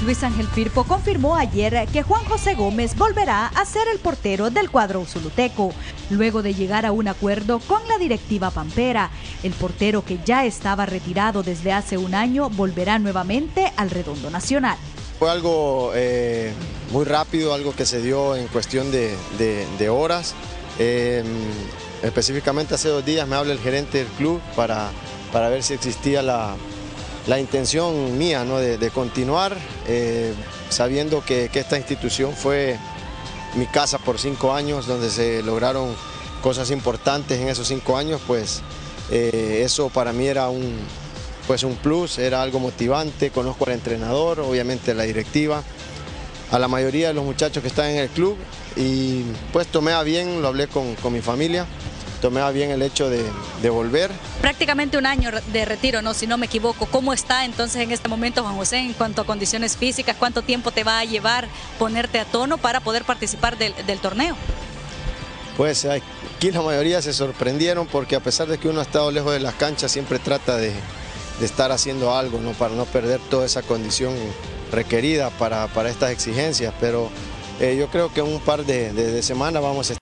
Luis Ángel Firpo confirmó ayer que Juan José Gómez volverá a ser el portero del cuadro usulutecco, luego de llegar a un acuerdo con la directiva pampera. El portero, que ya estaba retirado desde hace un año, volverá nuevamente al redondo nacional. Fue algo muy rápido, algo que se dio en cuestión de horas. Específicamente hace 2 días me habla el gerente del club para ver si existía la intención mía, ¿no?, de continuar, sabiendo que esta institución fue mi casa por 5 años, donde se lograron cosas importantes en esos 5 años, pues eso para mí era un plus, era algo motivante. Conozco al entrenador, obviamente a la directiva, a la mayoría de los muchachos que están en el club, y pues tomé a bien, lo hablé con mi familia, tomé a bien el hecho de volver. Prácticamente un año de retiro, ¿no?, si no me equivoco. ¿Cómo está entonces en este momento, Juan José, en cuanto a condiciones físicas? ¿Cuánto tiempo te va a llevar ponerte a tono para poder participar del torneo? Pues aquí la mayoría se sorprendieron, porque a pesar de que uno ha estado lejos de las canchas, siempre trata de estar haciendo algo, ¿no?, para no perder toda esa condición requerida para estas exigencias, pero yo creo que en un par de semanas vamos a estar